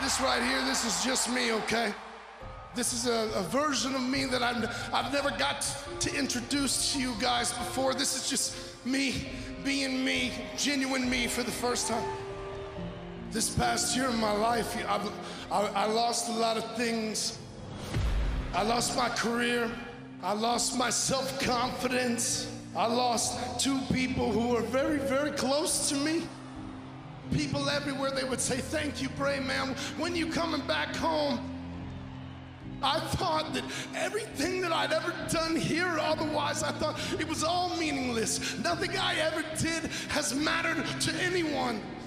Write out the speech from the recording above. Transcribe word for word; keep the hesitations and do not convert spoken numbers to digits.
This right here, this is just me, okay? This is a, a version of me that I've, I've never got to introduce to you guys before. This is just me being me, genuine me for the first time. This past year in my life, I've, I, I lost a lot of things. I lost my career. I lost my self-confidence. I lost two people who were very, very close to me. People everywhere, they would say, thank you, Bray, man. When you coming back home? I thought that everything that I'd ever done here, otherwise, I thought it was all meaningless. Nothing I ever did has mattered to anyone.